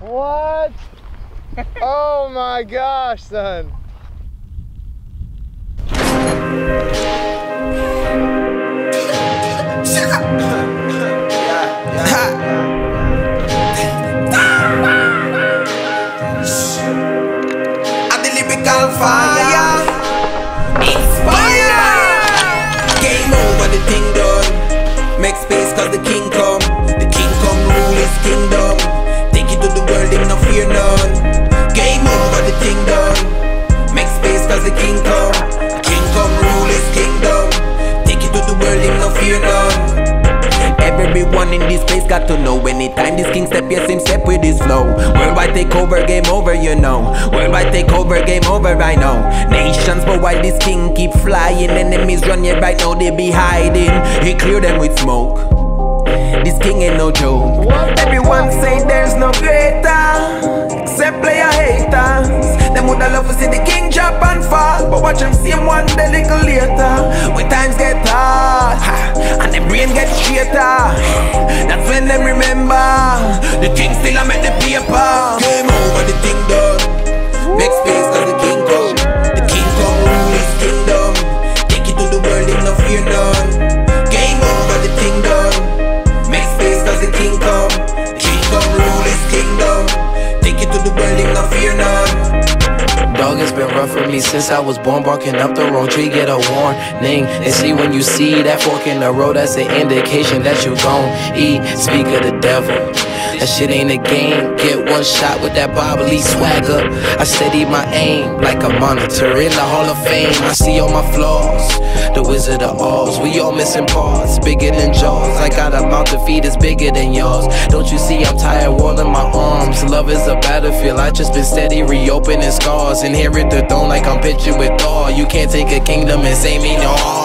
What? Oh my gosh, son. Fire, inspire. Game over, the thing done. Make space cause the king come. The king come rule his kingdom. Take it to the world, him no fear none. Game over, the thing done. Make space cause the king come. The king come rule his kingdom. Take it to the world, him no fear none. Everyone in this place got to know. Anytime this king step, yes, him step with his flow. Worldwide take over, game over, you know. Worldwide take over, game over, I know. Nations, but while this king keep flying, enemies run here right now, they be hiding. He clear them with smoke. This king ain't no joke. Everyone say there's no greater, except player haters. Them woulda love to see the king drop and fall, but watch them see him one day little later. When times get hard, and the brain gets straighter, that's when them remember the king still a make the paper. Game over, the thing done. Make space cause the king come. The king come rule his kingdom. Take it to the world, him no fear none. Game over, the thing done. Make space cause the king come. The king come rule his kingdom. Take it to the world, him no fear none. Dog, it's been rough for me since I was born. Barking up the wrong tree, get a warning. They see when you see that fork in the road, that's an indication that you gon' eat. Speak of the devil, that shit ain't a game. Get one shot with that bobbly swagger. I steady my aim like a monitor in the Hall of Fame. I see all my flaws, the Wizard of Oz. We all missing parts, bigger than Jaws. I got a mouth to feed that's bigger than yours. Don't you see I'm tired wielding my arms? Love is a battlefield, I just been steady reopening scars. Inherit the throne like I'm pitching with Thor. You can't take a kingdom and say me no harm.